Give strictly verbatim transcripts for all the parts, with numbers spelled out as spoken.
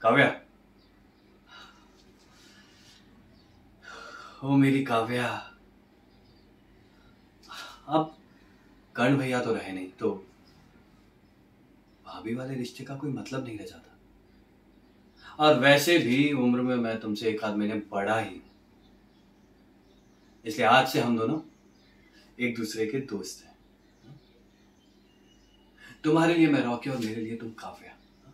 काव्या, ओ मेरी काव्या, अब कर्ण भैया तो रहे नहीं तो भाभी वाले रिश्ते का कोई मतलब नहीं रह जाता। और वैसे भी उम्र में मैं तुमसे एक आध महीने बड़ा ही हूं, इसलिए आज से हम दोनों एक दूसरे के दोस्त हैं। तुम्हारे लिए मैं रॉकी और मेरे लिए तुम काव्या।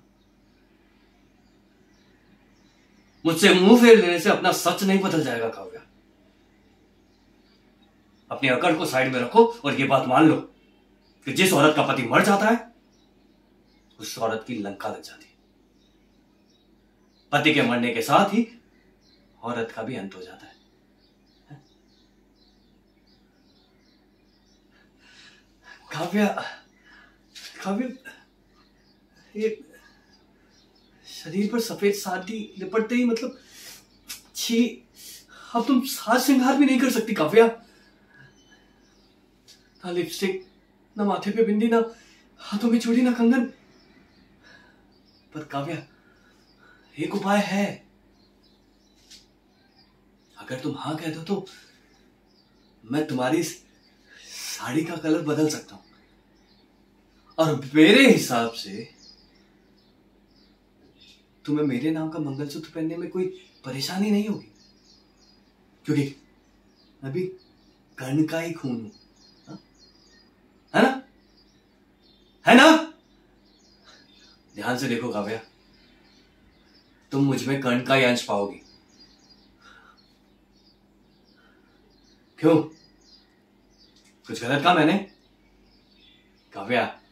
मुझसे मुंह फेर लेने से अपना सच नहीं बदल जाएगा काव्या। अपनी अकड़ को साइड में रखो और ये बात मान लो कि जिस औरत का पति मर जाता है उस औरत की लंका लग जाती है। पति के मरने के साथ ही औरत का भी अंत हो जाता है। काव्या, काव्या, ये शरीर पर सफेद साड़ी लिपटते ही मतलब छी, अब तुम साज श्रृंगार भी नहीं कर सकती काव्या। ना लिपस्टिक, ना माथे पे बिंदी, ना हाथों में चूड़ी, ना कंगन। पर काव्या, एक उपाय है। अगर तुम हां कह दो तो मैं तुम्हारी साड़ी का कलर बदल सकता हूं और मेरे हिसाब से तुम्हें मेरे नाम का मंगलसूत्र पहनने में कोई परेशानी नहीं होगी, क्योंकि अभी कर्ण का ही खून हूं। है ना? है ना? ध्यान से देखो काव्या, तुम मुझ में कर्ण का ही अंश पाओगी। क्यों, कुछ गलत कहा मैंने? काव्या,